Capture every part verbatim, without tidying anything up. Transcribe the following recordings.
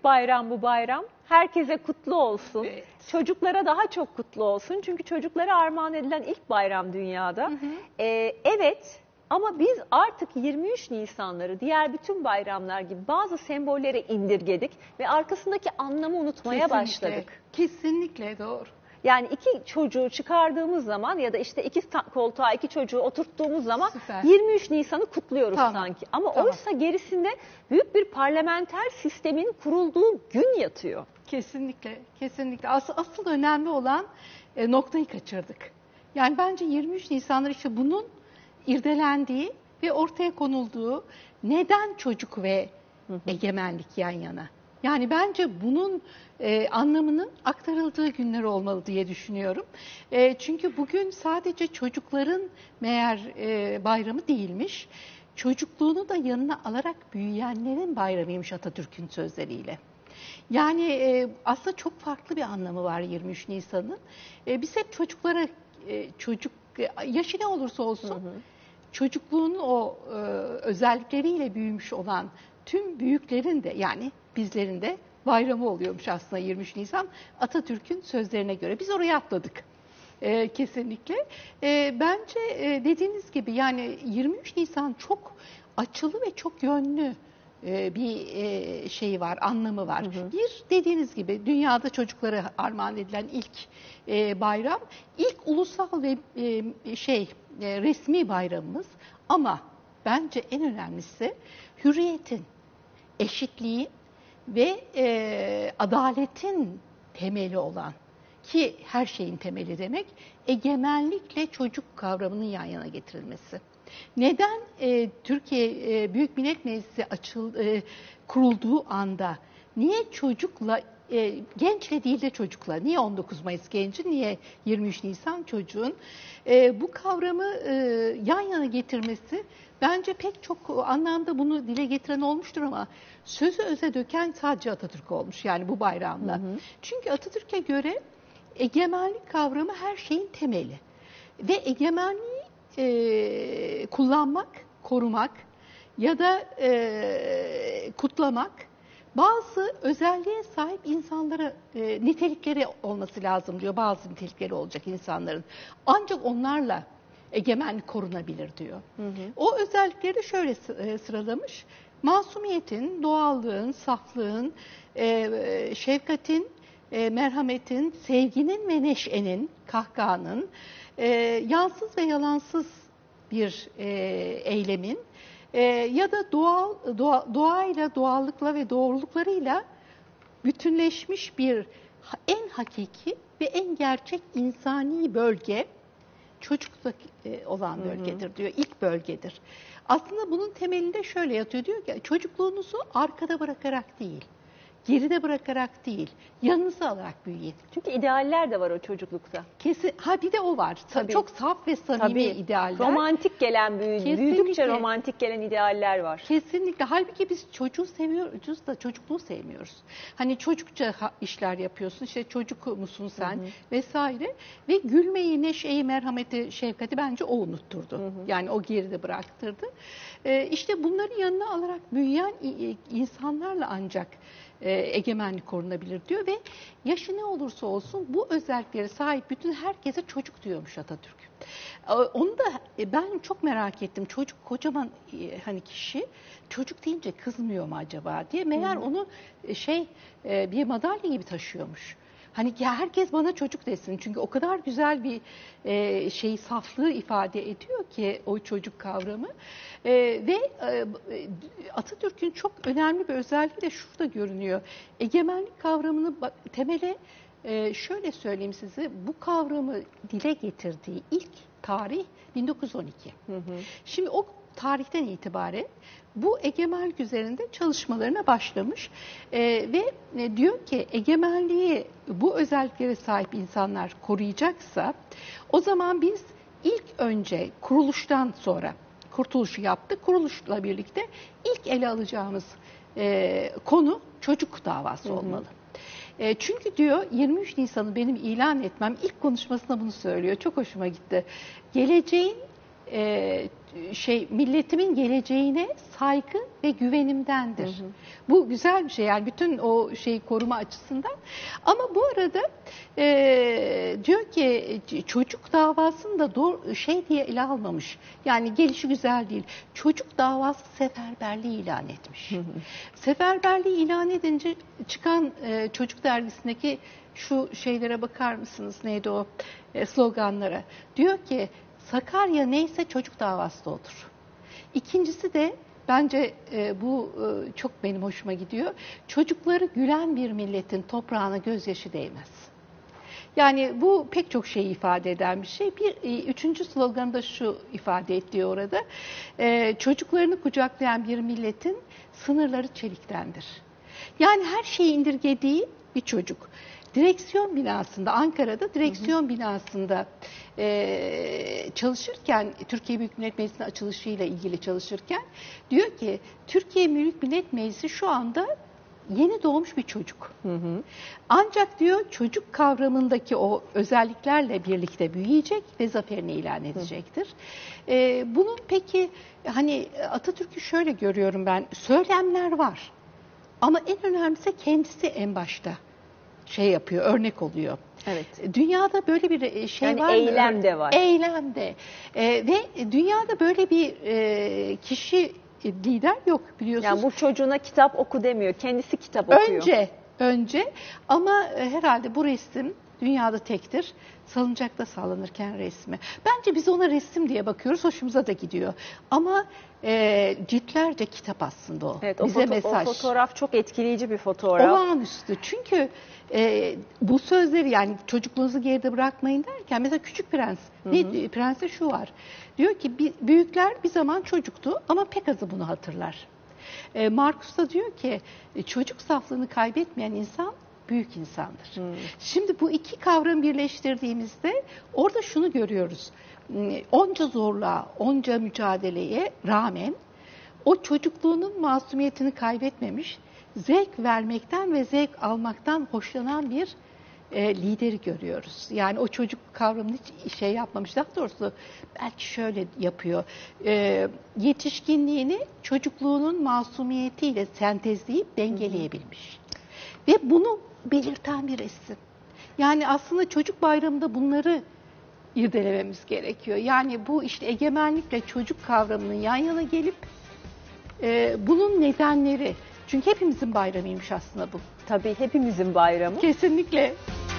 büyük bayram bu bayram. Herkese kutlu olsun. Evet. Çocuklara daha çok kutlu olsun. Çünkü çocuklara armağan edilen ilk bayram dünyada. Hı hı. Ee, evet ama biz artık yirmi üç Nisanları diğer bütün bayramlar gibi bazı sembollere indirgedik ve arkasındaki anlamı unutmaya Kesinlikle, başladık. Kesinlikle doğru. Yani iki çocuğu çıkardığımız zaman ya da işte iki koltuğa iki çocuğu oturttuğumuz zaman Süper. yirmi üç Nisan'ı kutluyoruz Tamam. sanki. Ama Tamam. oysa gerisinde büyük bir parlamenter sistemin kurulduğu gün yatıyor. Kesinlikle, kesinlikle. Asıl, asıl önemli olan e, noktayı kaçırdık. Yani bence yirmi üç Nisanlar işte bunun irdelendiği ve ortaya konulduğu, neden çocuk ve hı hı. egemenlik yan yana? Yani bence bunun e, anlamının aktarıldığı günler olmalı diye düşünüyorum. E, çünkü bugün sadece çocukların meğer e, bayramı değilmiş, çocukluğunu da yanına alarak büyüyenlerin bayramıymış Atatürk'ün sözleriyle. Yani e, aslında çok farklı bir anlamı var yirmi üç Nisan'ın. E, biz hep çocuklara, e, çocuk e, yaşı ne olursa olsun, hı hı. çocukluğunun o e, özellikleriyle büyümüş olan tüm büyüklerin de, yani bizlerin de bayramı oluyormuş aslında yirmi üç Nisan Atatürk'ün sözlerine göre. Biz oraya atladık. E, kesinlikle. E, bence e, dediğiniz gibi yani yirmi üç Nisan çok açılı ve çok yönlü bir şey var, anlamı var. Hı hı. Bir, dediğiniz gibi dünyada çocuklara armağan edilen ilk bayram, ilk ulusal ve şey resmi bayramımız. Ama bence en önemlisi hürriyetin, eşitliğin ve adaletin temeli olan, ki her şeyin temeli demek, egemenlikle çocuk kavramının yan yana getirilmesi. Neden e, Türkiye e, Büyük Millet Meclisi açıl, e, kurulduğu anda niye çocukla, e, gençle değil de çocukla, niye on dokuz Mayıs genci, niye yirmi üç Nisan çocuğun e, bu kavramı e, yan yana getirmesi, bence pek çok anlamda bunu dile getiren olmuştur ama sözü öze döken sadece Atatürk olmuş yani bu bayramla. Hı hı. Çünkü Atatürk'e göre egemenlik kavramı her şeyin temeli ve egemenliği E, kullanmak, korumak ya da e, kutlamak bazı özelliğe sahip insanlara e, nitelikleri olması lazım diyor. Bazı nitelikleri olacak insanların. Ancak onlarla egemenlik korunabilir diyor. Hı hı. O özellikleri de şöyle sıralamış. Masumiyetin, doğallığın, saflığın, e, şefkatin, e, merhametin, sevginin ve neşenin, kahkahanın, E, yansız ve yalansız bir e, eylemin e, ya da doğal doğa, doğayla, doğallıkla ve doğruluklarıyla bütünleşmiş bir en hakiki ve en gerçek insani bölge çocukta e, olan bölgedir, hı hı. diyor. İlk bölgedir. Aslında bunun temelinde şöyle yatıyor, diyor ki çocukluğunuzu arkada bırakarak değil, geride bırakarak değil, yanınıza alarak büyüyin. Çünkü idealler de var o çocuklukta. Kesin. Ha bir de o var. Tabii. Çok saf ve samimi Tabii. idealler. Romantik gelen, büyü, büyüdükçe romantik gelen idealler var. Kesinlikle. Halbuki biz çocuğu seviyoruz da çocukluğu sevmiyoruz. Hani çocukça işler yapıyorsun. İşte çocuk musun sen, hı hı. vesaire. Ve gülmeyi, neşeyi, merhameti, şefkati bence o unutturdu. Hı hı. Yani o geride bıraktırdı. Ee, işte bunları yanına alarak büyüyen insanlarla ancak egemenlik korunabilir diyor ve yaşı ne olursa olsun bu özelliklere sahip bütün herkese çocuk diyormuş Atatürk. Onu da ben çok merak ettim. Çocuk kocaman hani kişi çocuk deyince kızmıyor mu acaba diye. Meğer hmm. onu şey bir madalya gibi taşıyormuş. Hani herkes bana çocuk desin. Çünkü o kadar güzel bir e, şey saflığı ifade ediyor ki o çocuk kavramı. E, ve e, Atatürk'ün çok önemli bir özelliği de şurada görünüyor. Egemenlik kavramını temele e, şöyle söyleyeyim size. Bu kavramı dile getirdiği ilk tarih bin dokuz yüz on iki. Hı hı. Şimdi o tarihten itibaren bu egemenlik üzerinde çalışmalarına başlamış ee, ve e, diyor ki egemenliği bu özelliklere sahip insanlar koruyacaksa o zaman biz ilk önce kuruluştan sonra kurtuluşu yaptık. Kuruluşla birlikte ilk ele alacağımız e, konu çocuk davası hı hı. olmalı. E, çünkü diyor yirmi üç Nisan'ı benim ilan etmem ilk konuşmasında bunu söylüyor. Çok hoşuma gitti. Geleceğin e, şey milletimin geleceğine saygı ve güvenimdendir. Hı hı. Bu güzel bir şey yani bütün o şeyi koruma açısından. Ama bu arada e, diyor ki çocuk davasını da doğru, şey diye ele almamış. Yani gelişi güzel değil. Çocuk davası seferberliği ilan etmiş. Hı hı. Seferberliği ilan edince çıkan e, Çocuk Dergisi'ndeki şu şeylere bakar mısınız? Neydi o e, sloganlara? Diyor ki Sakarya neyse çocuk davası da odur. İkincisi de bence e, bu e, çok benim hoşuma gidiyor. Çocukları gülen bir milletin toprağına gözyaşı değmez. Yani bu pek çok şeyi ifade eden bir şey. Bir e, üçüncü sloganı da şu ifade ediyor orada. E, çocuklarını kucaklayan bir milletin sınırları çeliktendir. Yani her şeyi indirgediği bir çocuk. Direksiyon binasında, Ankara'da direksiyon hı hı. binasında e, çalışırken, Türkiye Büyük Millet Meclisi'nin açılışıyla ilgili çalışırken diyor ki, Türkiye Büyük Millet Meclisi şu anda yeni doğmuş bir çocuk. Hı hı. Ancak diyor çocuk kavramındaki o özelliklerle birlikte büyüyecek ve zaferini ilan edecektir. E, bunun peki hani Atatürk'ü şöyle görüyorum ben, söylemler var ama en önemlisi kendisi en başta şey yapıyor, örnek oluyor. Evet. Dünyada böyle bir şey yani var eylem mı? de var. Eylem de. Ee, ve dünyada böyle bir e, kişi lider yok biliyorsunuz. Yani bu çocuğuna kitap oku demiyor, kendisi kitap okuyor. Önce, önce ama herhalde bu resim dünyada tektir. Salıncakta sallanırken resmi. Bence biz ona resim diye bakıyoruz, hoşumuza da gidiyor. Ama e, ciltlerce kitap aslında o. Evet, o bize foto- mesaj. O fotoğraf çok etkileyici bir fotoğraf. Olağanüstü. Çünkü e, bu sözleri yani çocukluğunuzu geride bırakmayın derken mesela Küçük Prens. Hı hı. Ne, Prens'te şu var. Diyor ki büyükler bir zaman çocuktu ama pek azı bunu hatırlar. E, Marcus da diyor ki çocuk saflığını kaybetmeyen insan büyük insandır. Hmm. Şimdi bu iki kavramı birleştirdiğimizde orada şunu görüyoruz. Onca zorluğa, onca mücadeleye rağmen o çocukluğunun masumiyetini kaybetmemiş, zevk vermekten ve zevk almaktan hoşlanan bir e, lideri görüyoruz. Yani o çocuk kavramını hiç şey yapmamış. Daha doğrusu belki şöyle yapıyor. E, yetişkinliğini çocukluğunun masumiyetiyle sentezleyip dengeleyebilmiş. Ve bunu belirten bir resim. Yani aslında çocuk bayramında bunları irdelememiz gerekiyor. Yani bu işte egemenlikle çocuk kavramının yan yana gelip e, bunun nedenleri. Çünkü hepimizin bayramıymış aslında bu. Tabii hepimizin bayramı. Kesinlikle.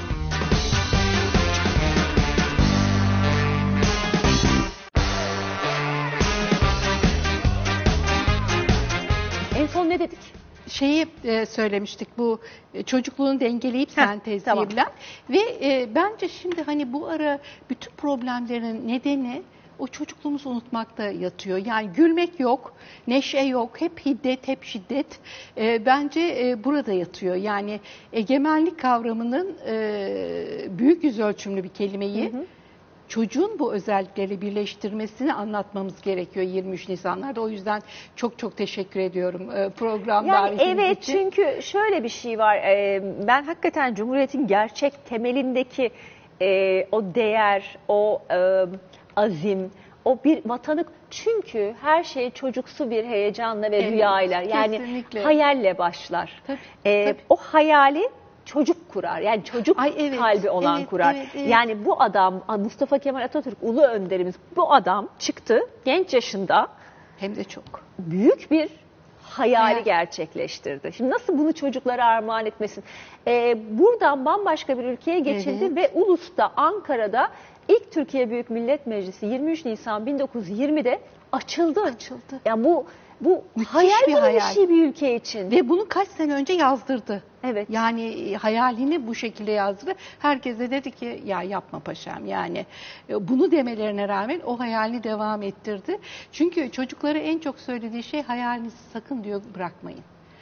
En son ne dedik? Şeyi e, söylemiştik, bu e, çocukluğunu dengeleyip sentezleyebilen tamam. Ve e, bence şimdi hani bu ara bütün problemlerin nedeni o çocukluğumuzu unutmakta yatıyor. Yani gülmek yok, neşe yok, hep hiddet, hep şiddet. E, bence e, burada yatıyor. Yani egemenlik kavramının e, büyük yüz ölçümlü bir kelimeyi hı hı. çocuğun bu özellikleri birleştirmesini anlatmamız gerekiyor yirmi üç Nisan'larda. O yüzden çok çok teşekkür ediyorum program yani davetiniz evet, için. Çünkü şöyle bir şey var. Ben hakikaten Cumhuriyet'in gerçek temelindeki o değer, o azim, o bir vatanı, çünkü her şey çocuksu bir heyecanla ve evet, rüyayla, yani kesinlikle. Hayalle başlar. Tabii, ee, tabii. O hayali çocuk kurar. Yani çocuk Ay, evet, kalbi olan evet, kurar. Evet, evet. Yani bu adam, Mustafa Kemal Atatürk ulu önderimiz, bu adam çıktı genç yaşında. Hem de çok. Büyük bir hayali Hayal. gerçekleştirdi. Şimdi nasıl bunu çocuklara armağan etmesin? Ee, buradan bambaşka bir ülkeye geçildi evet. ve Ulus'ta, Ankara'da ilk Türkiye Büyük Millet Meclisi yirmi üç Nisan bin dokuz yüz yirmide açıldı. Açıldı. Yani bu bu hayal bir, hayal. bir şey bir ülke için. Ve bunu kaç sene önce yazdırdı. Evet. Yani hayalini bu şekilde yazdırdı. Herkes de dedi ki ya yapma paşam. Yani bunu demelerine rağmen o hayalini devam ettirdi. Çünkü çocuklara en çok söylediği şey hayalinizi sakın diyor bırakmayın.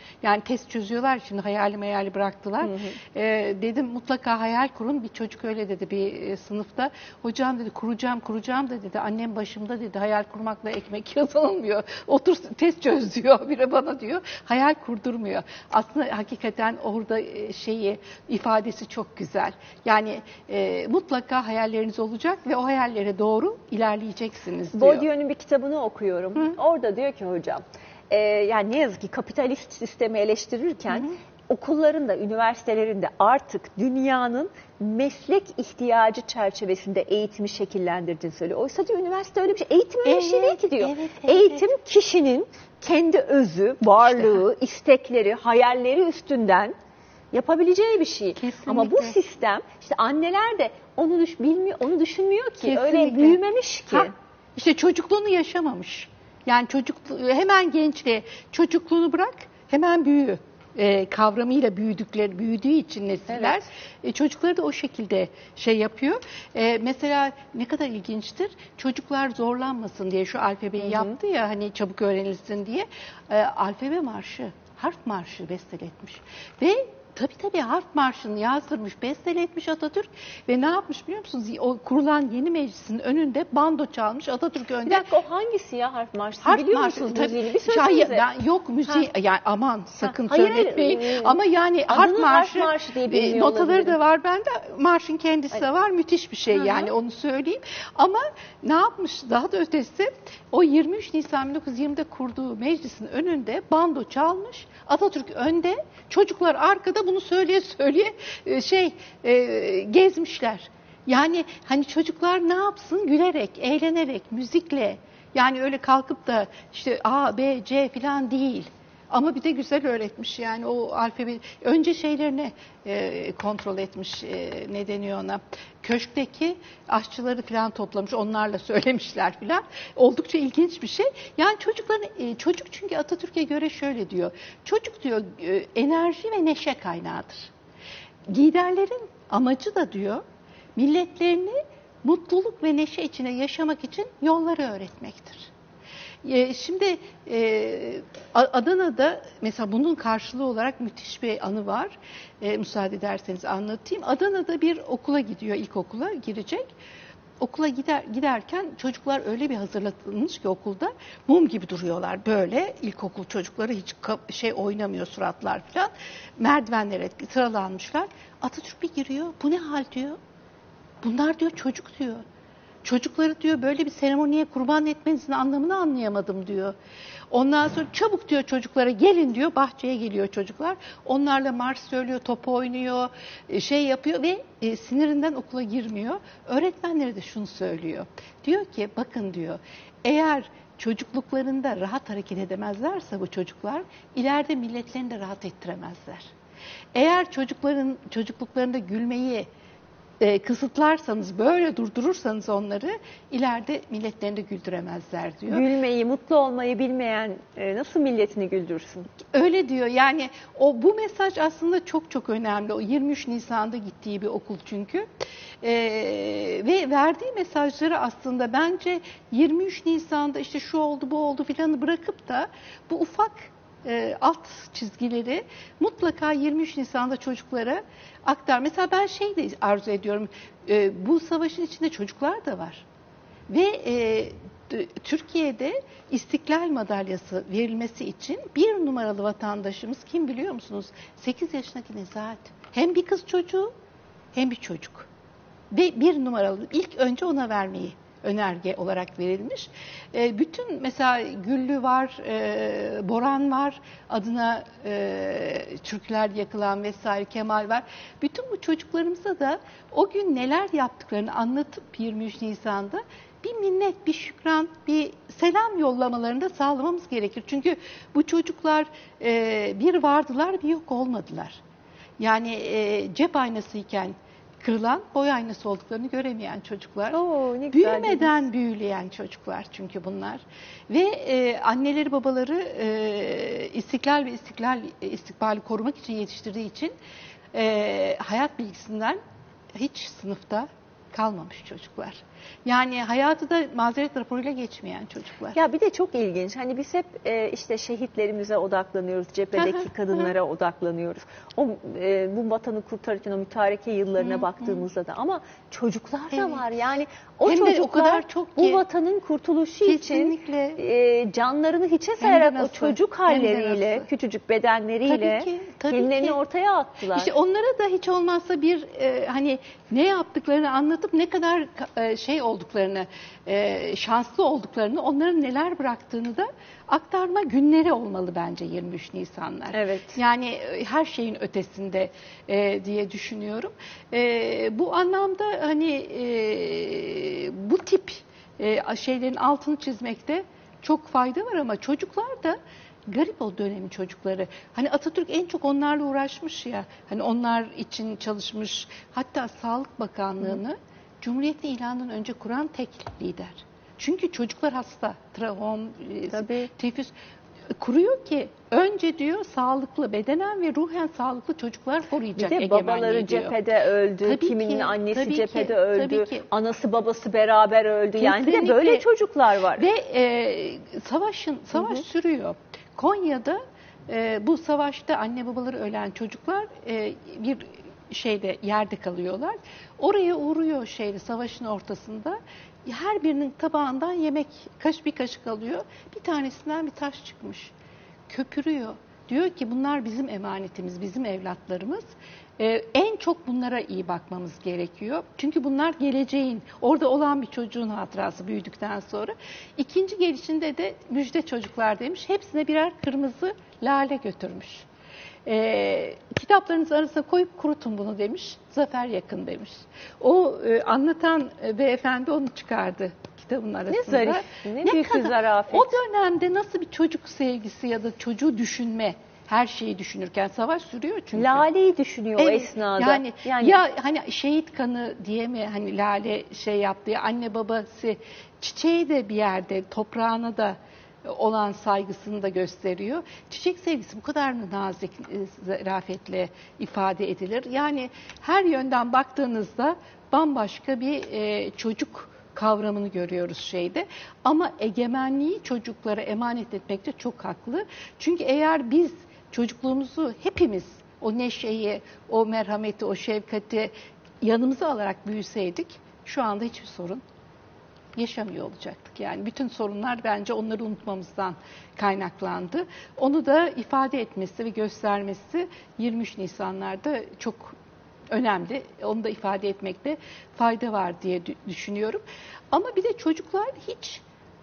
Yani test çözüyorlar şimdi, hayali meyali bıraktılar. Hı hı. E, dedim mutlaka hayal kurun. Bir çocuk öyle dedi bir e, sınıfta. Hocam dedi kuracağım kuracağım da dedi. Annem başımda dedi, hayal kurmakla ekmek yazılmıyor. Otur test çöz diyor. Biri bana diyor. Hayal kurdurmuyor. Aslında hakikaten orada e, şeyi ifadesi çok güzel. Yani e, mutlaka hayalleriniz olacak ve o hayallere doğru ilerleyeceksiniz diyor. Bourdieu'nun bir kitabını okuyorum. Hı. Orada diyor ki hocam, e, yani ne yazık ki kapitalist sistemi eleştirirken hı hı. okullarında, üniversitelerinde artık dünyanın meslek ihtiyacı çerçevesinde eğitimi şekillendirdiğini söylüyor. Oysa diyor üniversite öyle bir şey. Eğitim öyle evet, bir şey değil ki diyor. Evet, evet, Eğitim evet. kişinin kendi özü, varlığı, işte. istekleri, hayalleri üstünden yapabileceği bir şey. Kesinlikle. Ama bu sistem, işte anneler de onu düş, bilmiyor, onu düşünmüyor ki. Kesinlikle. Öyle büyümemiş ki. Ha, işte çocukluğunu yaşamamış. Yani çocuk hemen gençliğe, çocukluğunu bırak, hemen büyü. E, kavramıyla büyüdükleri, büyüdüğü için nesiller evet. e, çocukları da o şekilde şey yapıyor. E, mesela ne kadar ilginçtir, çocuklar zorlanmasın diye şu alfabeyi hı hı. yaptı ya hani çabuk öğrenilsin diye e, alfabe marşı, harf marşı besteletmiş ve tabii tabii harf marşını yazdırmış, besteletmiş Atatürk ve ne yapmış biliyor musunuz? O kurulan yeni meclisin önünde bando çalmış Atatürk önde. Bir dakika, o hangisi ya harf marşı? Harf biliyor marşı, musunuz müziğini? Bir söylesenize. Ya, yok müziği, yani aman sakın ha, söyletmeyin. Hayır, hayır. Ama yani harf marşı, harf marşı diye e, notaları olabilirim. Da var bende. Marşın kendisi hayır. de var. Müthiş bir şey Hı-hı. yani onu söyleyeyim. Ama ne yapmış daha da ötesi? O yirmi üç Nisan bin dokuz yüz yirmide kurduğu meclisin önünde bando çalmış. Atatürk önde, çocuklar arkada bunu söyleye söyleye şey e, gezmişler. Yani hani çocuklar ne yapsın? Gülerek, eğlenerek, müzikle. Yani öyle kalkıp da işte A, B, C falan değil. Ama bir de güzel öğretmiş yani o alfabe. Önce şeylerini e, kontrol etmiş, e, ne deniyor ona? Köşkteki aşçıları falan toplamış, onlarla söylemişler falan. Oldukça ilginç bir şey. Yani çocukların, e, çocuk çünkü Atatürk'e göre şöyle diyor. Çocuk diyor e, enerji ve neşe kaynağıdır. Liderlerin amacı da diyor milletlerini mutluluk ve neşe içine yaşamak için yolları öğretmektir. Şimdi e, Adana'da mesela bunun karşılığı olarak müthiş bir anı var. E, müsaade ederseniz anlatayım. Adana'da bir okula gidiyor, ilkokula girecek. Okula gider giderken çocuklar öyle bir hazırlatılmış ki okulda mum gibi duruyorlar böyle. İlkokul çocukları hiç şey oynamıyor, suratlar falan. Merdivenlere sıralanmışlar. Atatürk bir giriyor. Bu ne hal diyor. Bunlar diyor çocuk diyor. Çocukları diyor böyle bir seremoniye kurban etmenizin anlamını anlayamadım diyor. Ondan sonra çabuk diyor çocuklara gelin diyor, bahçeye geliyor çocuklar. Onlarla marş söylüyor, top oynuyor, şey yapıyor ve e, sinirinden okula girmiyor. Öğretmenleri de şunu söylüyor. Diyor ki bakın diyor, eğer çocukluklarında rahat hareket edemezlerse bu çocuklar ileride milletlerini de rahat ettiremezler. Eğer çocukların çocukluklarında gülmeyi E, kısıtlarsanız, böyle durdurursanız onları ileride milletlerini de güldüremezler diyor. Gülmeyi, mutlu olmayı bilmeyen e, nasıl milletini güldürsün? Öyle diyor. Yani o bu mesaj aslında çok çok önemli. O yirmi üç Nisan'da gittiği bir okul çünkü. E, ve verdiği mesajları aslında bence yirmi üç Nisan'da işte şu oldu, bu oldu filanı bırakıp da bu ufak E, alt çizgileri mutlaka yirmi üç Nisan'da çocuklara aktar. Mesela ben şey de arzu ediyorum, e, bu savaşın içinde çocuklar da var. Ve e, Türkiye'de İstiklal Madalyası verilmesi için bir numaralı vatandaşımız kim biliyor musunuz? sekiz yaşındaki Nezahat. Hem bir kız çocuğu hem bir çocuk. Ve bir numaralı, ilk önce ona vermeyi önerge olarak verilmiş. E, bütün mesela Güllü var, e, Boran var, adına e, türküler yakılan vesaire Kemal var. Bütün bu çocuklarımıza da o gün neler yaptıklarını anlatıp yirmi üç Nisan'da bir minnet, bir şükran, bir selam yollamalarını da sağlamamız gerekir. Çünkü bu çocuklar e, bir vardılar, bir yok olmadılar. Yani e, cep aynasıyken kırılan boy aynası olduklarını göremeyen çocuklar. Oo, ne güzel. Büyümeden büyüleyen çocuklar çünkü bunlar. Ve e, anneleri babaları e, istiklal ve istiklal istikbali korumak için yetiştirdiği için e, hayat bilgisinden hiç sınıfta kalmamış çocuklar. Yani hayatı da mazeret raporuyla geçmeyen çocuklar. Ya bir de çok ilginç. Hani biz hep e, işte şehitlerimize odaklanıyoruz, cephedeki kadınlara odaklanıyoruz. O e, bu vatanı kurtarırken o mütareke yıllarına baktığımızda da ama çocuklar da Evet. var. Yani o Hem de çocuklar o kadar çok bu ki. vatanın kurtuluşu Kesinlikle. için e, canlarını hiçe Hem de sayarak o nasıl, çocuk hem de halleriyle, nasıl. küçücük bedenleriyle Tabii ki, tabii kendilerini ki. ortaya attılar. İşte onlara da hiç olmazsa bir e, hani ne yaptıklarını anlatıp ne kadar e, şey olduklarını, e, şanslı olduklarını, onların neler bıraktığını da aktarma günleri olmalı bence yirmi üç Nisanlar. Evet. Yani e, her şeyin ötesinde e, diye düşünüyorum. E, bu anlamda hani e, bu tip e, şeylerin altını çizmekte çok fayda var ama çocuklar da garip o dönemin çocukları. Hani Atatürk en çok onlarla uğraşmış ya. Hani onlar için çalışmış. Hatta Sağlık Bakanlığı'nı Hı. Cumhuriyet ilanından önce kuran tek lider. Çünkü çocuklar hasta. Trahom, Tabii. tifüs. Kuruyor ki önce diyor sağlıklı, bedenen ve ruhen sağlıklı çocuklar koruyacak bir de egemenliği babaları diyor. cephede öldü, Tabii kiminin ki, annesi tabii cephede ki, öldü, tabii ki. anası babası beraber öldü. Yani bir de Kesinlikle. böyle çocuklar var. Ve e, savaşın savaş Hı hı. sürüyor. Konya'da e, bu savaşta anne babaları ölen çocuklar e, bir şeyde yerde kalıyorlar. Oraya uğruyor şeyde savaşın ortasında. Her birinin tabağından yemek kaş bir kaşık alıyor. Bir tanesinden bir taş çıkmış. Köpürüyor. Diyor ki bunlar bizim emanetimiz, bizim evlatlarımız. Ee, en çok bunlara iyi bakmamız gerekiyor. Çünkü bunlar geleceğin, orada olan bir çocuğun hatırası büyüdükten sonra. İkinci gelişinde de müjde çocuklar demiş. Hepsine birer kırmızı lale götürmüş. Ee, kitaplarınız arasına koyup kurutun bunu demiş. Zafer yakın demiş. O e, anlatan e, beyefendi onu çıkardı kitabın arasında. Ne zarif, ne, ne büyük bir zarafet. O dönemde nasıl bir çocuk sevgisi ya da çocuğu düşünme, her şeyi düşünürken savaş sürüyor çünkü. Lale'yi düşünüyor o Evet, esnada. Yani, yani ya hani şehit kanı diye mi hani Lale şey yaptı ya, anne babası çiçeği de bir yerde toprağına da olan saygısını da gösteriyor. Çiçek sevgisi bu kadar mı nazik, zarafetle ifade edilir? Yani her yönden baktığınızda bambaşka bir e, çocuk kavramını görüyoruz şeyde. Ama egemenliği çocuklara emanet etmekte çok haklı. Çünkü eğer biz çocukluğumuzu hepimiz o neşeyi, o merhameti, o şefkati yanımıza alarak büyüseydik şu anda hiçbir sorun yaşamıyor olacaktık. Yani bütün sorunlar bence onları unutmamızdan kaynaklandı. Onu da ifade etmesi ve göstermesi yirmi üç Nisanlarda çok önemli. Onu da ifade etmekte fayda var diye düşünüyorum. Ama bir de çocuklar hiç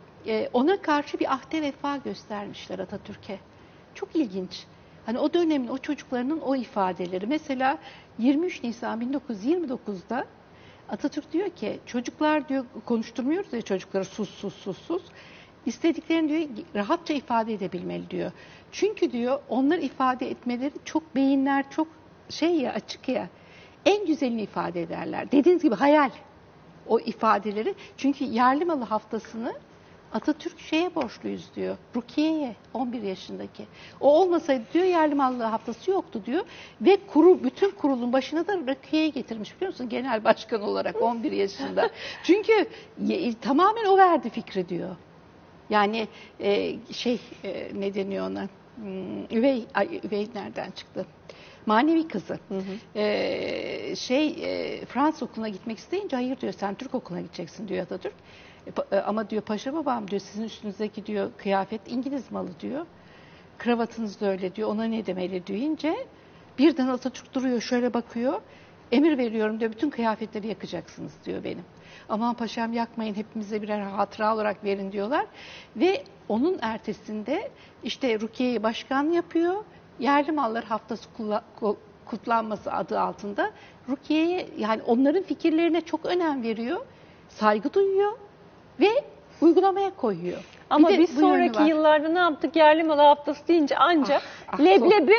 ona karşı bir ahde vefa göstermişler Atatürk'e. Çok ilginç. Hani o dönemin o çocuklarının o ifadeleri. Mesela yirmi üç Nisan bin dokuz yüz yirmi dokuzda Atatürk diyor ki çocuklar diyor konuşturmuyoruz ya çocukları sus sus sus sus. İstediklerini diyor rahatça ifade edebilmeli diyor. Çünkü diyor onlar ifade etmeleri çok beyinler çok şey ya açık ya. En güzelini ifade ederler. Dediğiniz gibi hayal o ifadeleri. Çünkü yerli malı haftasını Atatürk şeye borçluyuz diyor. Rukiye'ye on bir yaşındaki. O olmasaydı diyor yerli malı haftası yoktu diyor. Ve kuru, bütün kurulun başına da Rukiye'yi getirmiş biliyor musun? Genel başkan olarak on bir yaşında. Çünkü e, tamamen o verdi fikri diyor. Yani e, şey e, ne deniyor ona? Hmm, üvey, ay, üvey nereden çıktı? Manevi kızı. Hı hı. Ee, şey e, Fransız okuluna gitmek isteyince hayır diyor sen Türk okuluna gideceksin diyor Atatürk. E, ama diyor paşa babam diyor sizin üstünüzdeki diyor kıyafet İngiliz malı diyor. Kravatınız da öyle diyor. Ona ne demeli deyince birden Atatürk duruyor şöyle bakıyor. Emir veriyorum diyor bütün kıyafetleri yakacaksınız diyor benim. Aman paşam yakmayın hepimize birer hatıra olarak verin diyorlar. Ve onun ertesinde işte Rukiye'yi başkan yapıyor. Yerli mallar haftası kutlanması adı altında Rukiye'ye yani onların fikirlerine çok önem veriyor. Saygı duyuyor ve uygulamaya koyuyor. Ama bir biz sonraki yıllarda ne yaptık? Yerli malı haftası deyince ancak ah, ah, leblebi,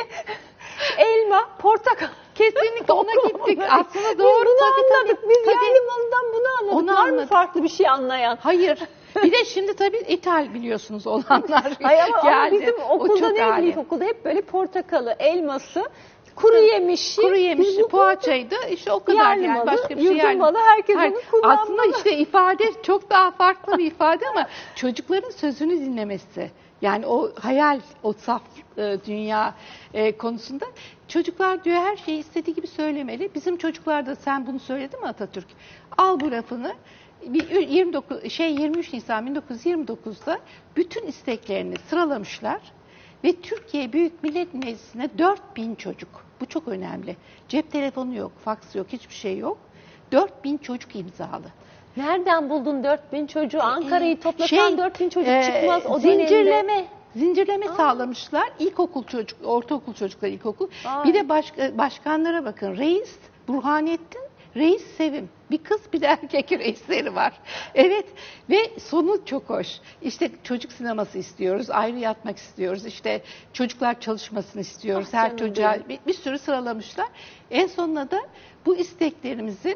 elma, portakal. Kesinlikle ona gittik. Aslında doğru. Biz bunu tabii, anladık. tabii, Biz tabii. yerli malından bunu anladık. Onu Var anladık. mı farklı bir şey anlayan? Hayır. Bir de şimdi tabii ithal biliyorsunuz olanlar Hayır ama, geldi. ama bizim okulda ne hali. ilkokulda hep böyle portakalı, elması, Kuru yemişi, kuru yemişi, poğaçayı da işte o kadar yerli yani malı, başka bir şey yurdun yerli. malı, herkes Hayır, onu kullanmalı. aslında işte ifade çok daha farklı bir ifade ama çocukların sözünü dinlemesi. Yani o hayal, o saf e, dünya e, konusunda çocuklar diyor her şeyi istediği gibi söylemeli. Bizim çocuklar da sen bunu söyledin mi Atatürk? Al bu lafını. Bir yirmi dokuz şey yirmi üç Nisan bin dokuz yüz yirmi dokuzda bütün isteklerini sıralamışlar ve Türkiye Büyük Millet Meclisi'ne dört bin çocuk. Bu çok önemli. Cep telefonu yok, faks yok, hiçbir şey yok. dört bin çocuk imzalı. Nereden buldun dört bin çocuğu? Ankara'yı toplasan Şey, dört bin çocuk e, çıkmaz o zincirleme, dönemde. zincirleme Aa. sağlamışlar. İlkokul çocuk, ortaokul çocukları ilkokul. Vay. Bir de baş, başkanlara bakın. Reis Burhanettin, Reis Sevim. Bir kız bir de erkek reisleri var. Evet ve sonu çok hoş. İşte çocuk sineması istiyoruz, ayrı yatmak istiyoruz. İşte çocuklar çalışmasını istiyoruz. Ah Her canım çocuğa benim. bir, bir sürü sıralamışlar. En sonunda da bu isteklerimizin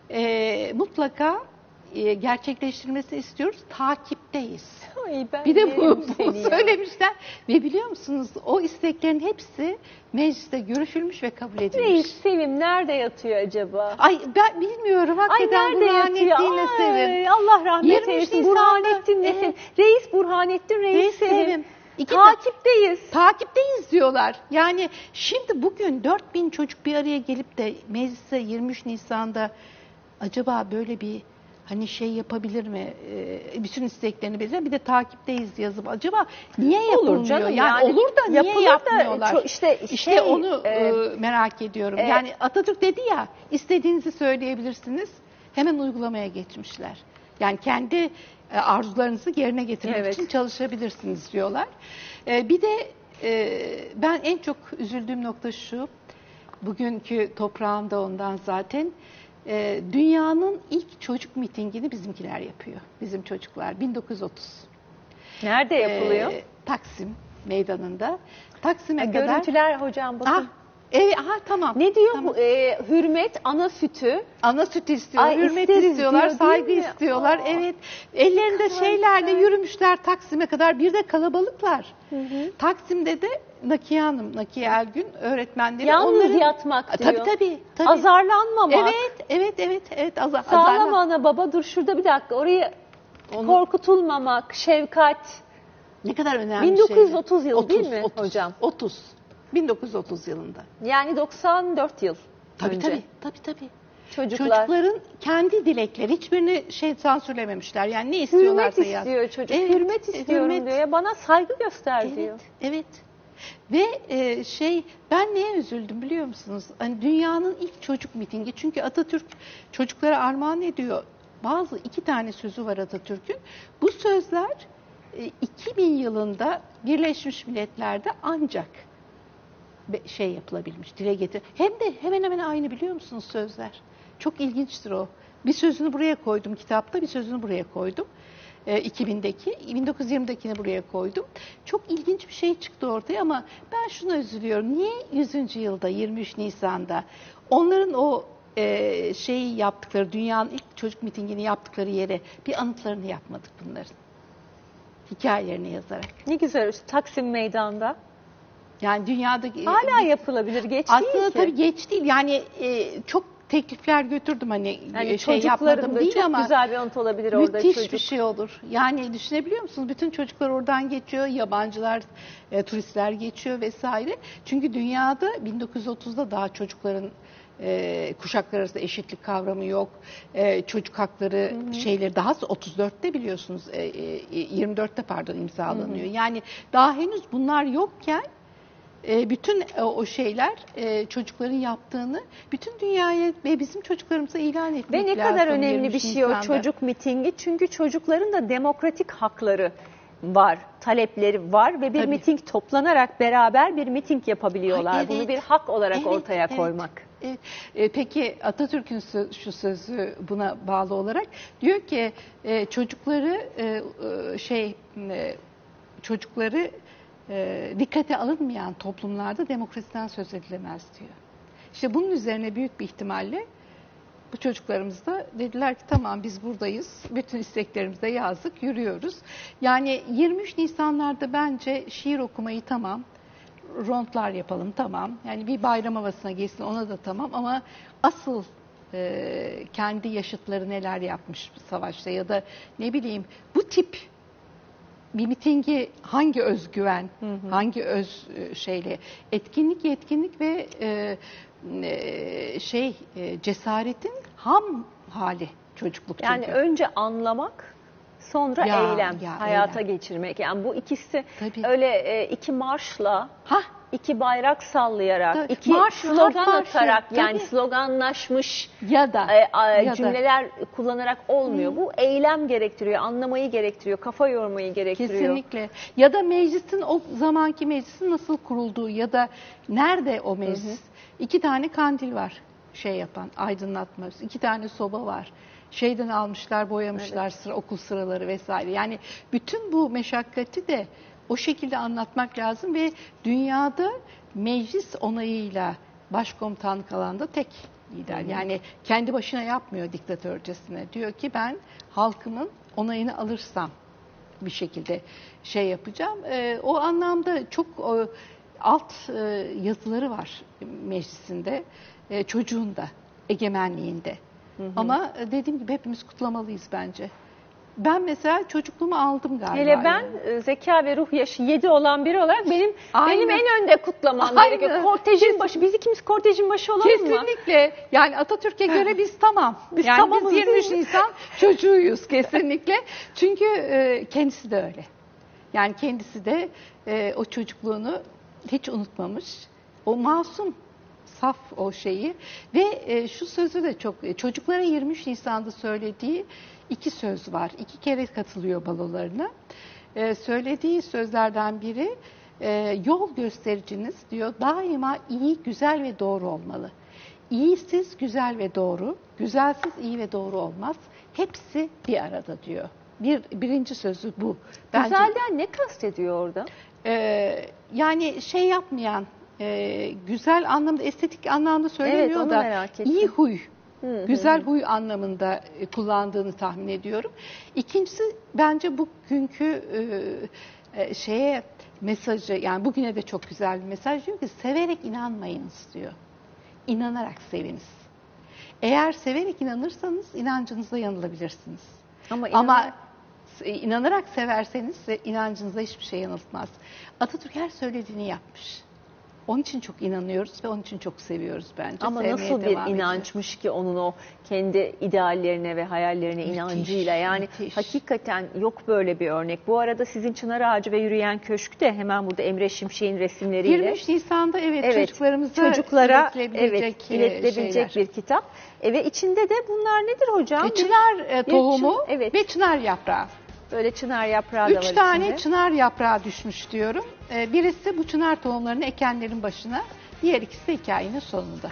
e, mutlaka e, gerçekleştirilmesini istiyoruz. Takipteyiz. Ay, ben Bir de bu, yerim bu seni ya. söylemişler ve biliyor musunuz o isteklerin hepsi mecliste görüşülmüş ve kabul edilmiş. Reis Sevim nerede yatıyor acaba? Ay ben bilmiyorum Ay hakikaten nerede yatıyor? Burhanettin'le Sevim. Ay, Allah rahmet yirmi üç eylesin. Nisan'da, Burhanettin'le evet. Sevim. Reis Burhanettin, Reis, Reis Sevim. Sevim. İki Takipteyiz. Takipteyiz diyorlar. Yani şimdi bugün dört bin çocuk bir araya gelip de meclise yirmi üç Nisan'da acaba böyle bir hani şey yapabilir mi? Ee, bütün isteklerini belirler. Bir de takipteyiz yazıp acaba niye yapılmıyor? canım, yani, yani olur da niye yapılır da yapmıyorlar? ço- işte işte şey, onu e, e, merak ediyorum. e, yani Atatürk dedi ya istediğinizi söyleyebilirsiniz. Hemen uygulamaya geçmişler. Yani kendi e, arzularınızı yerine getirmek Evet. için çalışabilirsiniz diyorlar. E, bir de e, ben en çok üzüldüğüm nokta şu. Bugünkü toprağımda ondan zaten. Ee, dünyanın ilk çocuk mitingini bizimkiler yapıyor. Bizim çocuklar. bin dokuz yüz otuz. Nerede yapılıyor? Ee, Taksim meydanında. Taksim'e Ha, kadar. görüntüler hocam bakın. Ah, evet, aha, tamam. Ne diyor Tamam. bu? E, hürmet, ana sütü. Ana süt istiyorlar, Ay, hürmet isteriz istiyorlar, diyor, değil saygı mi? istiyorlar. Aa, Evet. Ellerinde kadar şeylerle güzel. yürümüşler Taksim'e kadar. Bir de kalabalıklar. Hı hı. Taksim'de de Nakiye Hanım, Nakiye Elgün öğretmenleri. Yalnız onların... yatmak Tabii, diyor. tabii, tabii. Azarlanmamak. Evet, evet, evet, evet. Azar, Sağlam azarlan- ana baba, dur şurada bir dakika. Orayı Onu- korkutulmamak, şefkat. Ne kadar önemli bin dokuz yüz şey. otuz yıl değil mi otuz, hocam? otuz. bin dokuz yüz otuz yılında. Yani doksan dört yıl Tabii önce. tabii. Tabii tabii. Çocuklar. Çocukların kendi dilekleri hiçbirini şey sansürlememişler. Yani ne istiyorlarsa Hürmet yaz. istiyor çocuk. Evet, hürmet istiyorum hürmet. diyor. Ya bana saygı göster Evet, diyor. evet. Ve e, şey ben neye üzüldüm biliyor musunuz? Hani dünyanın ilk çocuk mitingi. Çünkü Atatürk çocuklara armağan ediyor. Bazı iki tane sözü var Atatürk'ün. Bu sözler e, iki bin yılında Birleşmiş Milletler'de ancak be- şey yapılabilmiş, dile getir. Hem de hemen hemen aynı biliyor musunuz sözler? Çok ilginçtir o. Bir sözünü buraya koydum kitapta, bir sözünü buraya koydum. E, iki bindeki, bin dokuz yüz yirmidekini buraya koydum. Çok ilginç bir şey çıktı ortaya ama ben şuna üzülüyorum. Niye yüzüncü yılda, yirmi üç Nisan'da onların o e, şeyi yaptıkları, dünyanın ilk çocuk mitingini yaptıkları yere bir anıtlarını yapmadık bunların? Hikayelerini yazarak. Ne güzel işte Taksim Meydan'da. Yani dünyadaki... Hala yapılabilir. Geç Aslında değil ki. tabii geç değil. Yani e, çok teklifler götürdüm hani Yani şey çocukların yapmadım da değil çok ama güzel bir anıt olabilir orada müthiş çocuk. bir şey olur. Yani düşünebiliyor musunuz? Bütün çocuklar oradan geçiyor, yabancılar, e, turistler geçiyor vesaire. Çünkü dünyada bin dokuz yüz otuzda daha çocukların e, kuşaklar arasında eşitlik kavramı yok. E, çocuk hakları hı hı. şeyleri daha otuz dörtte biliyorsunuz, e, e, yirmi dörtte pardon imzalanıyor. Hı hı. Yani daha henüz bunlar yokken bütün o şeyler çocukların yaptığını bütün dünyaya ve bizim çocuklarımıza ilan etmek lazım. Ve ne kadar önemli bir şey insanda. o çocuk mitingi. Çünkü çocukların da demokratik hakları var, talepleri var ve bir Tabii. miting toplanarak beraber bir miting yapabiliyorlar. Ay, evet. Bunu bir hak olarak Evet, ortaya evet. koymak. Evet. E, peki Atatürk'ün şu sözü buna bağlı olarak diyor ki çocukları şey çocukları E, dikkate alınmayan toplumlarda demokrasiden söz edilemez diyor. İşte bunun üzerine büyük bir ihtimalle bu çocuklarımız da dediler ki tamam biz buradayız. Bütün isteklerimizi de yazdık, yürüyoruz. Yani yirmi üç Nisanlarda bence şiir okumayı tamam. rondlar yapalım, tamam. Yani bir bayram havasına geçsin, ona da tamam, ama asıl e, kendi yaşıtları neler yapmış savaşta ya da ne bileyim bu tip bir mitingi hangi özgüven, hı hı. hangi öz şeyle, etkinlik, yetkinlik ve e, e, şey e, cesaretin ham hali çocukluk. Yani çünkü. önce anlamak, sonra ya, eylem, ya, hayata eylem. geçirmek. Yani bu ikisi Tabii. öyle e, iki marşla, Hah. iki bayrak sallayarak, Tabii. iki Marş, slogan marşı, atarak, tabii. yani sloganlaşmış ya da, e, a, ya cümleler da. kullanarak olmuyor. Hı. Bu eylem gerektiriyor, anlamayı gerektiriyor, kafa yormayı gerektiriyor. Kesinlikle. Ya da meclisin, o zamanki meclisin nasıl kurulduğu ya da nerede o meclis? Hı hı. İki tane kandil var şey yapan, aydınlatma. İki tane soba var. Şeyden almışlar, boyamışlar, evet. sıra, okul sıraları vesaire. Yani bütün bu meşakkati de o şekilde anlatmak lazım ve dünyada meclis onayıyla başkomutanlık alanda tek lider. Hı hı. Yani kendi başına yapmıyor diktatörcesine. Diyor ki ben halkımın onayını alırsam bir şekilde şey yapacağım. E, o anlamda çok e, alt e, yazıları var meclisinde, e, çocuğun da, egemenliğinde. Hı hı. Ama dediğim gibi hepimiz kutlamalıyız bence. Ben mesela çocukluğumu aldım galiba. Hele ben yani. Zeka ve ruh yaşı yedi olan biri olarak benim Aynen. benim en önde kutlamam Aynen. gerekiyor. Kortejin başı. Biz ikimiz kortejin başı olalım Kesinlikle. mı? Kesinlikle. Yani Atatürk'e göre biz tamam. Biz yani tamamız, biz yirmi üç Nisan çocuğuyuz kesinlikle. Çünkü e, kendisi de öyle. Yani kendisi de e, o çocukluğunu hiç unutmamış. O masum, saf o şeyi ve e, şu sözü de çok, çocuklara yirmi üç Nisan'da söylediği iki söz var. İki kere katılıyor balolarına. E, söylediği sözlerden biri e, yol göstericiniz diyor daima iyi, güzel ve doğru olmalı. İyisiz güzel ve doğru, güzelsiz iyi ve doğru olmaz. Hepsi bir arada diyor. Bir birinci sözü bu. Bence, güzelden ne kastediyor orada? E, yani şey yapmayan, e, güzel anlamda, estetik anlamda söylemiyor evet, da iyi huy. Hı, güzel hı. huy anlamında kullandığını tahmin ediyorum. İkincisi bence bugünkü e, şeye mesajı, yani bugüne de çok güzel bir mesaj, diyor ki severek inanmayınız diyor. İnanarak seviniz. Eğer severek inanırsanız inancınıza yanılabilirsiniz. Ama, inan- Ama inanarak severseniz inancınıza hiçbir şey yanıltmaz. Atatürk her söylediğini yapmış. Onun için çok inanıyoruz ve onun için çok seviyoruz bence. Ama Sevmeye nasıl bir inançmış edeceğiz. Ki onun o kendi ideallerine ve hayallerine müthiş, inancıyla. Yani müthiş. Hakikaten yok böyle bir örnek. Bu arada sizin Çınar Ağacı ve Yürüyen Köşk de hemen burada Emre Şimşek'in resimleriyle. yirmi üç Nisan'da evet, evet çocuklarımıza çocuklara iletilebilecek, evet, iletilebilecek bir kitap. E, ve içinde de bunlar nedir hocam? E, çınar e, tohumu çın, evet. ve çınar yaprağı. Böyle çınar yaprağı da var Üç tane içinde. çınar yaprağı düşmüş diyorum. Birisi bu çınar tohumlarını ekenlerin başına, diğer ikisi de hikayenin sonunda.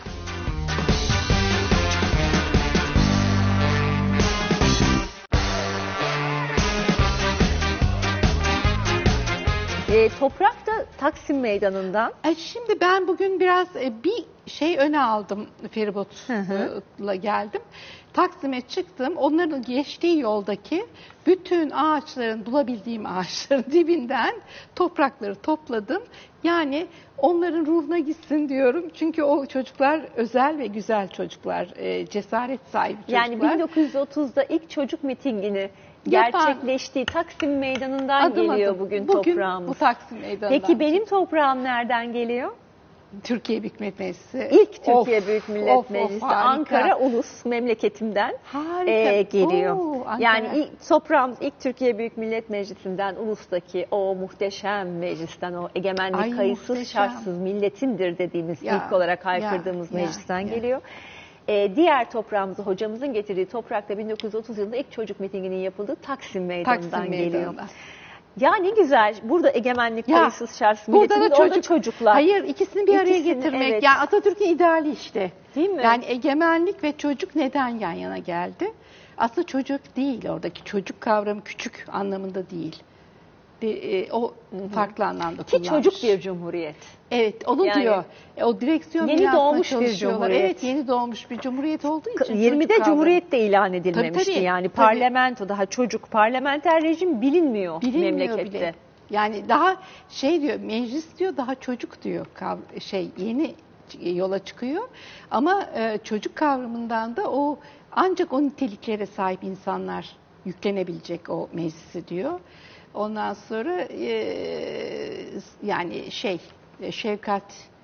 E, toprak da Taksim Meydanı'ndan. E, şimdi ben bugün biraz e, bir şey öne aldım, feribotla geldim. Taksim'e çıktım. Onların geçtiği yoldaki bütün ağaçların, bulabildiğim ağaçların dibinden toprakları topladım. Yani onların ruhuna gitsin diyorum. Çünkü o çocuklar özel ve güzel çocuklar, e, cesaret sahibi çocuklar. Yani bin dokuz yüz otuzda ilk çocuk mitingini gerçekleştiği Taksim Meydanı'ndan adım geliyor adım. bugün, bugün toprağımız. Bu Taksim Meydanı'ndan. Peki benim toprağım nereden geliyor? Türkiye Büyük Millet Meclisi. İlk Türkiye of, Büyük Millet of, Meclisi of, Ankara Ulus memleketimden e, geliyor. Oo, yani ilk, toprağımız ilk Türkiye Büyük Millet Meclisi'nden, Ulus'taki o muhteşem meclisten, o egemenlik Ay, kayıtsız muhteşem. şartsız milletindir dediğimiz ya, ilk olarak haykırdığımız ya, meclisten ya, geliyor. E, diğer toprağımızı, hocamızın getirdiği toprakta bin dokuz yüz otuz yılında ilk çocuk mitinginin yapıldığı Taksim Meydanı'ndan Taksim geliyor. Meydanı'ndan. Ya ne güzel. Burada egemenlik, kayıtsız, şartsız milletimiz, çocuk, orada çocuklar. Hayır, ikisini bir araya İkisini, getirmek. Evet. Yani Atatürk'ün ideali işte. Değil mi? Yani egemenlik ve çocuk neden yan yana geldi? Aslında çocuk değil, oradaki çocuk kavramı küçük anlamında değil. Bir, e, o Hı-hı. farklı anlamda Ki kullanmış. çocuk bir cumhuriyet. Evet, onu yani, diyor. E, o direksiyon yeni doğmuş bir cumhuriyet. Evet, yeni doğmuş bir cumhuriyet olduğu için. yirmide cumhuriyet de ilan edilmemişti. Tabii, tabii, yani tabii. parlamento daha çocuk, parlamenter rejim bilinmiyor, bilinmiyor memlekette. Bile. Yani daha şey diyor, meclis diyor, daha çocuk diyor, kav- şey yeni yola çıkıyor. Ama e, çocuk kavramından da o ancak o niteliklere sahip insanlar yüklenebilecek o meclisi diyor. Ondan sonra e, yani şey e, şefkat,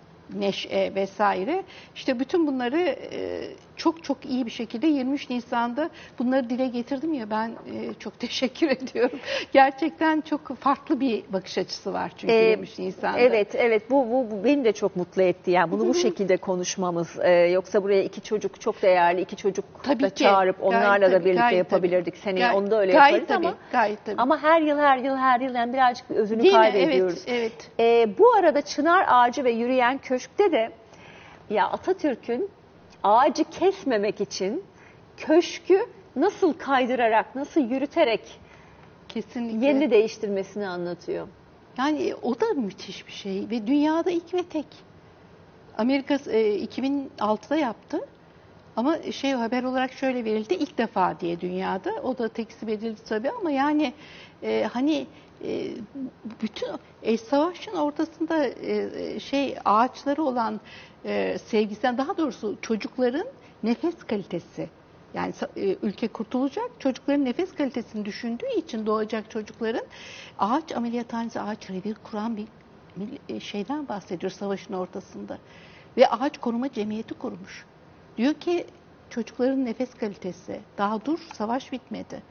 neşe vesaire, işte bütün bunları e, çok çok iyi bir şekilde yirmi üç Nisan'da bunları dile getirdim ya, ben e, çok teşekkür ediyorum. Gerçekten çok farklı bir bakış açısı var çünkü Ee, yirmi üç Nisan'da. Evet, evet. Bu, bu, bu beni de çok mutlu etti. Yani bunu bu şekilde konuşmamız. Ee, yoksa buraya iki çocuk çok değerli, iki çocuk Tabii da ki. çağırıp Gayet onlarla da tabii, birlikte gayet yapabilirdik. tabii. Seneye Gayet- onu da öyle gayet yaparız tabii, ama gayet tabii. ama her yıl her yıl her yıl yani birazcık bir özünü Değil mi? kaybediyoruz. Evet, evet. Ee, bu arada Çınar Ağacı ve Yürüyen Köşk'te de ya Atatürk'ün ağacı kesmemek için köşkü nasıl kaydırarak, nasıl yürüterek Kesinlikle. yerini değiştirmesini anlatıyor. Yani o da müthiş bir şey ve dünyada ilk ve tek. Amerika e, iki bin altıda yaptı. Ama şey, haber olarak şöyle verildi, ilk defa diye dünyada. O da tekzip edildi tabii ama yani e, hani e, bütün e, savaşın ortasında e, şey ağaçları olan e, sevgisinden, daha doğrusu çocukların nefes kalitesi. Yani e, ülke kurtulacak, çocukların nefes kalitesini düşündüğü için doğacak çocukların ağaç ameliyathanesi, ağaç revir kuran bir e, şeyden bahsediyor savaşın ortasında. Ve Ağaç Koruma Cemiyeti kurmuş. Diyor ki çocukların nefes kalitesi, daha dur, savaş bitmedi.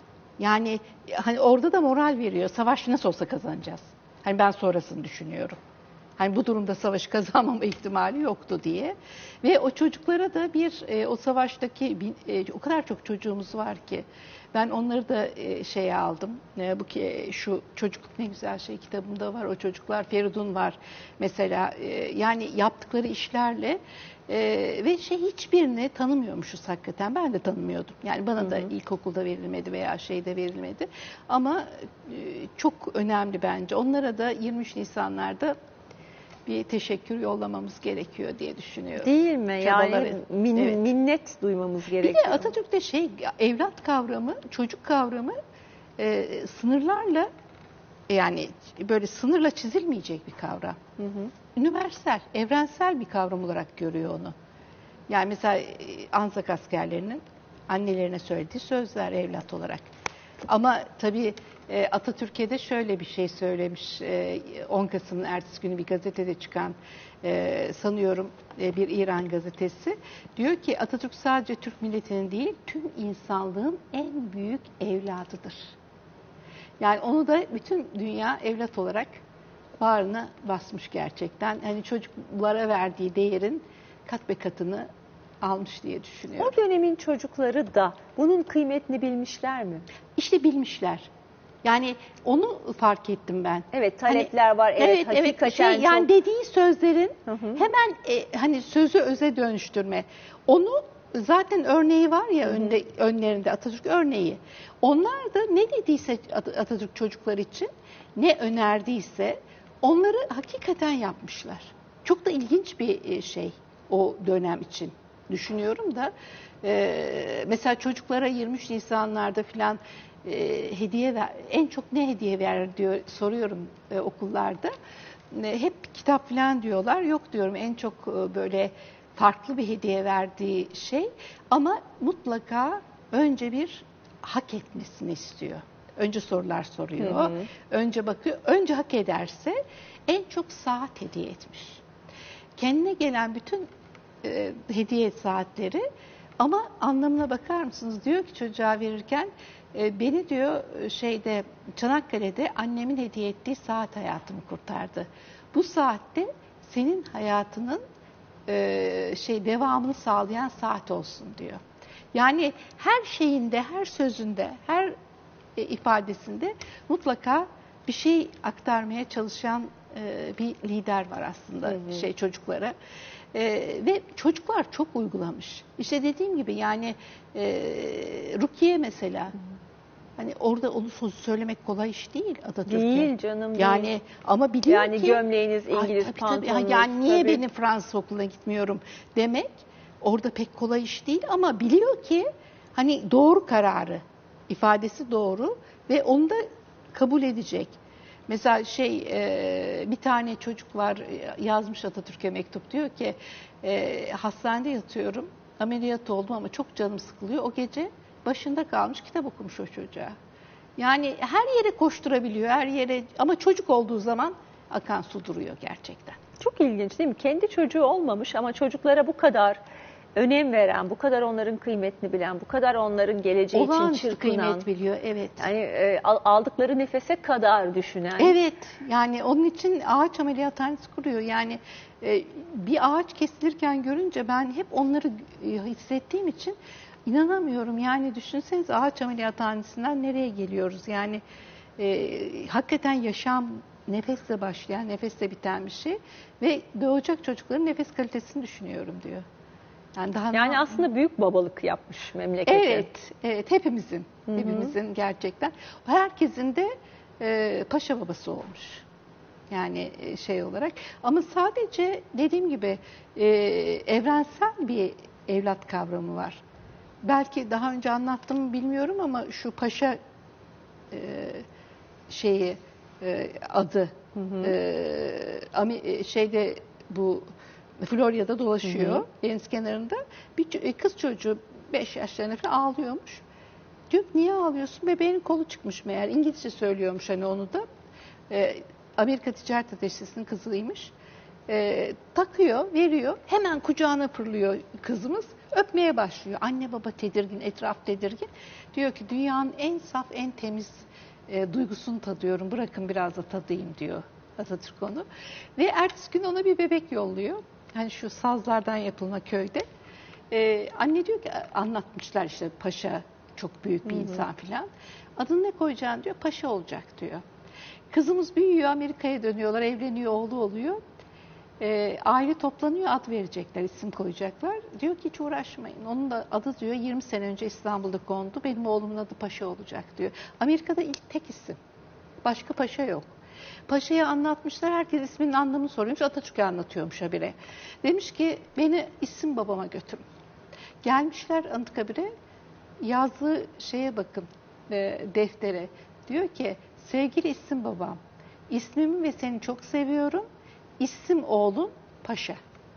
Yani hani orada da moral veriyor. Savaş nasıl olsa kazanacağız. Hani ben sonrasını düşünüyorum. Hani bu durumda savaşı kazanmama ihtimali yoktu diye. Ve o çocuklara da bir e, o savaştaki e, o kadar çok çocuğumuz var ki ben onları da e, şeye aldım. E, bu ki şu Çocukluk Ne Güzel Şey kitabımda var. O çocuklar, Feridun var mesela. E, yani yaptıkları işlerle e, ve şey, hiçbirini tanımıyormuşuz hakikaten. Ben de tanımıyordum. Yani bana da ilkokulda verilmedi veya şeyde verilmedi. Ama e, çok önemli bence. Onlara da yirmi üç Nisanlarda bir teşekkür yollamamız gerekiyor diye düşünüyorum. Değil mi? Çabaları. Yani min, Evet. minnet duymamız Bir gerekiyor. de Atatürk'te şey, evlat kavramı, çocuk kavramı e, sınırlarla, yani böyle sınırla çizilmeyecek bir kavram. Hı hı. Üniversal, evrensel bir kavram olarak görüyor onu. Yani mesela e, Anzak askerlerinin annelerine söylediği sözler evlat olarak. Ama tabii e, Atatürk'e de şöyle bir şey söylemiş. E, on Kasım'ın ertesi günü bir gazetede çıkan e, sanıyorum e, bir İran gazetesi. Diyor ki Atatürk sadece Türk milletinin değil, tüm insanlığın en büyük evladıdır. Yani onu da bütün dünya evlat olarak bağrına basmış gerçekten. Hani çocuklara verdiği değerin kat be katını almış diye düşünüyorum. O dönemin çocukları da bunun kıymetini bilmişler mi? İşte bilmişler. Yani onu fark ettim ben. Evet, talepler hani, var. Evet, evet, hakikaten evet, şey, yani çok... dediği sözlerin Hı hı. hemen e, hani sözü öze dönüştürme. Onu zaten örneği var ya, hı hı, önde, önlerinde Atatürk örneği. Onlar da ne dediyse Atatürk çocuklar için, ne önerdiyse onları hakikaten yapmışlar. Çok da ilginç bir şey o dönem için düşünüyorum da. E, mesela çocuklara yirmi üç Nisanlarda filan e, hediye ver, en çok ne hediye ver diyor soruyorum e, okullarda. E, hep kitap filan diyorlar. Yok diyorum, en çok e, böyle farklı bir hediye verdiği şey, ama mutlaka önce bir hak etmesini istiyor. Önce sorular soruyor. Hı hı. Önce bakıyor. Önce hak ederse en çok saat hediye etmiş. Kendine gelen bütün e, hediye saatleri, ama anlamına bakar mısınız? Diyor ki çocuğa verirken, e, beni diyor şeyde Çanakkale'de annemin hediye ettiği saat hayatımı kurtardı. Bu saatte senin hayatının e, şey devamını sağlayan saat olsun diyor. Yani her şeyinde, her sözünde, her e, ifadesinde mutlaka bir şey aktarmaya çalışan e, bir lider var aslında, hı hı, şey çocuklara. Ee, ve çocuklar çok uygulamış. İşte dediğim gibi yani e, Rukiye mesela, hı hı, hani orada onu söylemek kolay iş değil Atatürk'e. Değil canım. Yani değil. ama biliyor yani ki. Yani gömleğiniz İngiliz ay, tabii, pantolonunuz. tabii. Yani niye tabii. benim Fransız okuluna gitmiyorum demek orada pek kolay iş değil, ama biliyor ki hani doğru kararı, ifadesi doğru ve onu da kabul edecek. Mesela şey e, bir tane çocuk var yazmış Atatürk'e mektup, diyor ki e, hastanede yatıyorum, ameliyat oldum ama çok canım sıkılıyor. O gece başında kalmış kitap okumuş o çocuğa. Yani her yere koşturabiliyor, her yere, ama çocuk olduğu zaman akan su duruyor gerçekten. Çok ilginç değil mi? Kendi çocuğu olmamış ama çocuklara bu kadar önem veren, bu kadar onların kıymetini bilen, bu kadar onların geleceği Olağanüstü için çırpınan. kıymet biliyor, evet. Yani e, aldıkları nefese kadar düşünen. Evet, yani onun için ağaç ameliyathanesi kuruyor. Yani e, bir ağaç kesilirken görünce ben hep onları e, hissettiğim için inanamıyorum. Yani düşünsenize, ağaç ameliyathanesinden nereye geliyoruz? Yani e, hakikaten yaşam nefesle başlayan, nefesle biten bir şey ve doğacak çocukların nefes kalitesini düşünüyorum diyor. Yani, daha Yani aslında büyük babalık yapmış memlekete. Evet, evet, hepimizin, Hı-hı. hepimizin gerçekten. Herkesin de e, paşa babası olmuş. Yani e, şey olarak. Ama sadece dediğim gibi e, evrensel bir evlat kavramı var. Belki daha önce anlattım mı bilmiyorum ama şu paşa e, şeyi e, adı e, şeyde bu Florya'da dolaşıyor, hı hı. deniz kenarında. Bir kız çocuğu beş yaşlarında falan ağlıyormuş. Diyor niye ağlıyorsun? Bebeğinin kolu çıkmış meğer. İngilizce söylüyormuş hani onu da. Ee, Amerika Ticaret Ateşisi'nin kızıymış. Ee, takıyor, veriyor. Hemen kucağına fırlıyor kızımız. Öpmeye başlıyor. Anne baba tedirgin, etraf tedirgin. Diyor ki dünyanın en saf, en temiz e, duygusunu tadıyorum. Bırakın biraz da tadayım diyor Atatürk onu. Ve ertesi gün ona bir bebek yolluyor. Hani şu sazlardan yapılma köyde. Ee, anne diyor ki, anlatmışlar işte paşa çok büyük bir Hı-hı. insan filan. Adını ne koyacaksın diyor, paşa olacak diyor. Kızımız büyüyor, Amerika'ya dönüyorlar, evleniyor, oğlu oluyor. Ee, aile toplanıyor, ad verecekler, isim koyacaklar. Diyor ki hiç uğraşmayın. Onun da adı diyor yirmi sene önce İstanbul'da kondu. Benim oğlumun adı paşa olacak diyor. Amerika'da ilk tek isim. Başka paşa yok. Paşa'ya anlatmışlar, herkes isminin anlamını soruyormuş, Atatürk'e anlatıyormuş habire. Demiş ki beni isim babama götürün. Gelmişler Anıtkabir'e, yazdığı şeye bakın, e, deftere. Diyor ki sevgili isim babam, ismimi ve seni çok seviyorum, isim oğlum Paşa.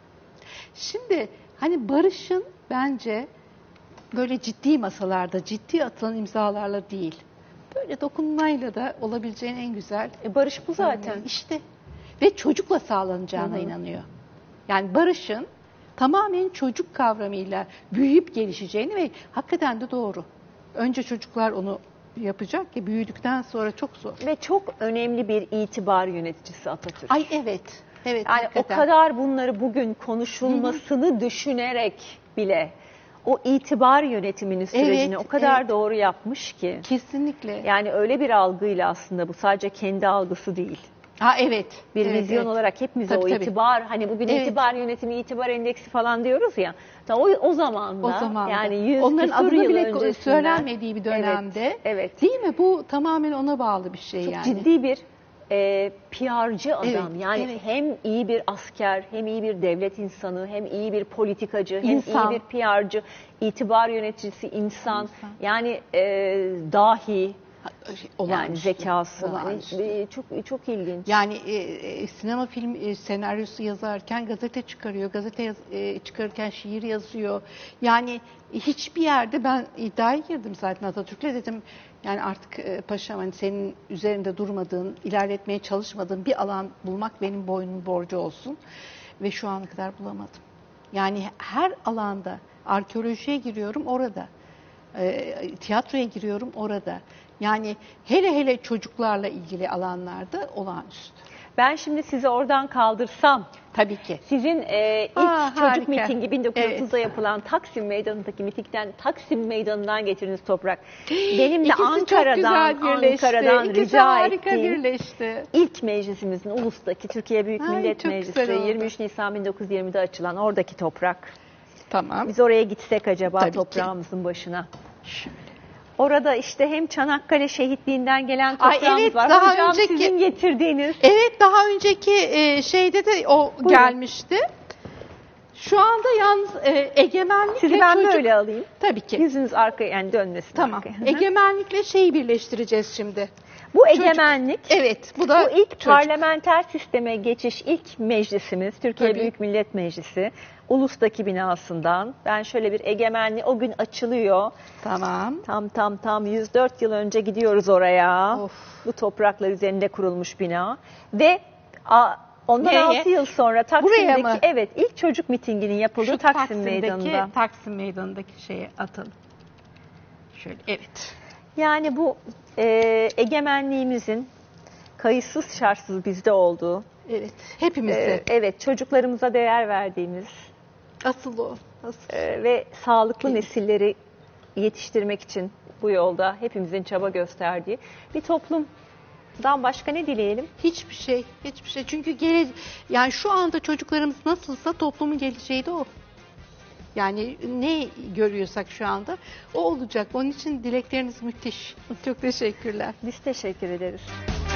Şimdi hani barışın bence böyle ciddi masalarda, ciddi atılan imzalarla değil, böyle dokunmayla da olabileceğin en güzel. E barış bu zaten. Yani işte. Ve çocukla sağlanacağına Hı-hı. inanıyor. Yani barışın tamamen çocuk kavramıyla büyüyüp gelişeceğini ve hakikaten de doğru. Önce çocuklar onu yapacak ki büyüdükten sonra çok zor. Ve çok önemli bir itibar yöneticisi Atatürk. Ay evet. Evet. Yani hakikaten. O kadar bunları bugün konuşulmasını Hı-hı. düşünerek bile o itibar yönetiminin sürecini evet, o kadar evet. doğru yapmış ki. Kesinlikle. Yani öyle bir algıyla aslında bu sadece kendi algısı değil. Ha evet. Bir evet, vizyon evet. olarak hepimize tabii, o tabii. itibar, hani bugün evet. itibar yönetimi, itibar endeksi falan diyoruz ya. O, o zaman da, o zaman yani yüz onların adını yıl bile öncesinden, söylenmediği bir dönemde. Evet, evet. Değil mi? Bu tamamen ona bağlı bir şey Çok yani. ciddi bir e, P R'cı adam. Evet, yani evet. hem iyi bir asker, hem iyi bir devlet insanı, hem iyi bir politikacı, hem İnsan. iyi bir P R'cı, itibar yöneticisi, insan. İnsan. Yani e, dahi. Yani zekası. Yani çok çok ilginç. Yani e, sinema film e, senaryosu yazarken gazete çıkarıyor. Gazete yaz, e, çıkarırken şiir yazıyor. Yani hiçbir yerde ben iddiaya girdim zaten Atatürk'le, dedim yani artık e, paşam hani senin üzerinde durmadığın, ilerletmeye çalışmadığın bir alan bulmak benim boynumun borcu olsun. Ve şu ana kadar bulamadım. Yani her alanda, arkeolojiye giriyorum orada. E, tiyatroya giriyorum orada. Yani hele hele çocuklarla ilgili alanlarda olağanüstü. Ben şimdi sizi oradan kaldırsam, tabii ki. Sizin e, ilk Aa, çocuk harika. mitingi bin dokuz yüz otuzda evet. yapılan Taksim Meydanı'ndaki mitingden, Taksim Meydanı'ndan getirdiğiniz toprak. Benim de İkisi Ankara'dan, Ankara'dan İkisi rica harika ettiğim birleşti. ilk meclisimizin Ulus'taki Türkiye Büyük Ay, Millet Meclisi yirmi üç Nisan bin dokuz yüz yirmide açılan oradaki toprak. Tamam. Biz oraya gitsek acaba tabii toprağımızın ki. başına. Şöyle. Orada işte hem Çanakkale şehitliğinden gelen toprağımız Ay evet, var. Daha Hocam önceki, sizin getirdiğiniz. Evet daha önceki e, şeyde de o Buyurun. gelmişti. Şu anda yalnız e, egemenlikle Sizi ben çocuk... böyle alayım. Tabii ki. Yüzünüz arkaya yani dönmesin tamam. arkaya. Egemenlikle şeyi birleştireceğiz şimdi. Bu egemenlik, evet, bu da bu ilk çocuk. parlamenter sisteme geçiş, ilk meclisimiz, Türkiye Tabii. Büyük Millet Meclisi, Ulus'taki binasından. Ben şöyle bir egemenliği, o gün açılıyor. Tamam. Tam tam tam yüz dört yıl önce gidiyoruz oraya. Of. Bu topraklar üzerinde kurulmuş bina. Ve a, ondan Nereye? altı yıl sonra Buraya Taksim'deki, mı? evet, ilk çocuk mitinginin yapıldığı Şu Taksim Taksim'deki, Meydanı'nda. Taksim Meydanı'ndaki şeye atalım. Şöyle, evet. Yani bu e, egemenliğimizin kayıtsız şartsız bizde olduğu, Evet, hepimizde. e, evet, çocuklarımıza değer verdiğimiz Asıl o. Asıl. e, ve sağlıklı Kesin. nesilleri yetiştirmek için bu yolda hepimizin çaba gösterdiği bir toplumdan başka ne dileyelim? Hiçbir şey, hiçbir şey. Çünkü gele, yani şu anda çocuklarımız nasılsa toplumun geleceği de o. Yani ne görüyorsak şu anda o olacak. Onun için dilekleriniz müthiş. Çok teşekkürler. Biz teşekkür ederiz.